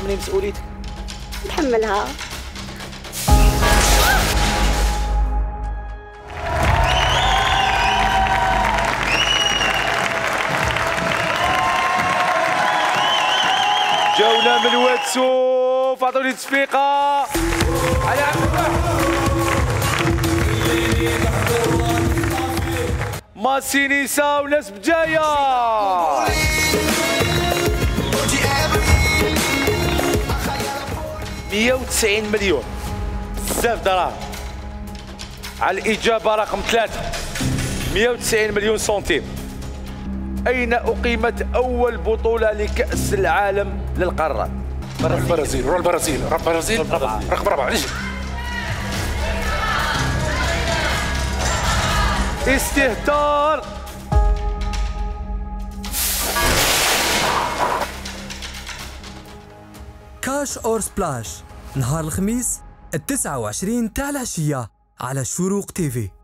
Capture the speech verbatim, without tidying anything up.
تحملي مسؤوليتك؟ نحملها. جولة من واتسوف، اعطوني تصفيقة علي عبد الفتاح. ماسينيسا وناس بجاية. مئة وتسعين مليون، بزاف دراهم. على الإجابة رقم ثلاثة، مئة وتسعين مليون سنتيم. أين أقيمت أول بطولة لكأس العالم للقارات؟ البرازيل. روح البرازيل. روح البرازيل. رقم رابعة. استهتار. كاش اور سبلاش نهار الخميس التاسعة وعشرين تاع العشية على شروق تيفي.